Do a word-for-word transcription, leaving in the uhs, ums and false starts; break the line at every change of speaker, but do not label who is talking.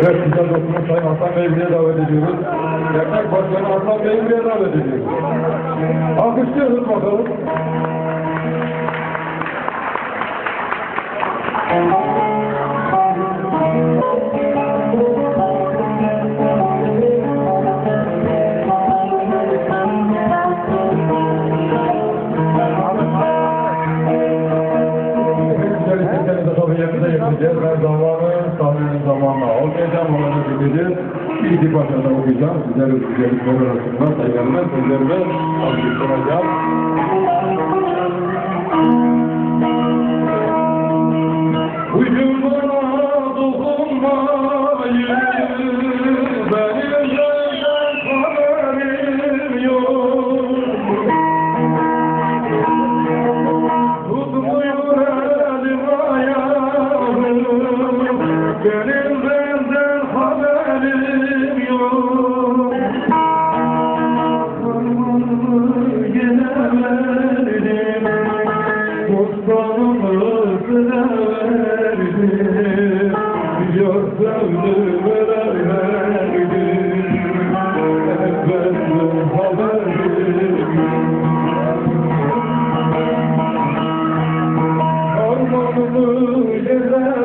Evet, güzel dostumuz Sayın Hasan Bey'i buraya davet ediyoruz. Dernek Başkanı Hasan Bey'i buraya davet ediyoruz. Alkışlıyoruz bakalım. Ben zamanı, sahnenin zamanla olmayacağım, onları bileceğiz. İlk başlarda okuyacağım. Sizlerin güzellikleri arasında sayılarına, sözlerime alıştıracağım. Vücuduna dokunmayın, benim senden haberim yok. Tutmuyor elim ayağım, benim senden haberim yok. Sarmanımı gelemedim, bostanımı süremedim, görsevdim veremedim, benden haberim yok. Sarmanımı gelemedim,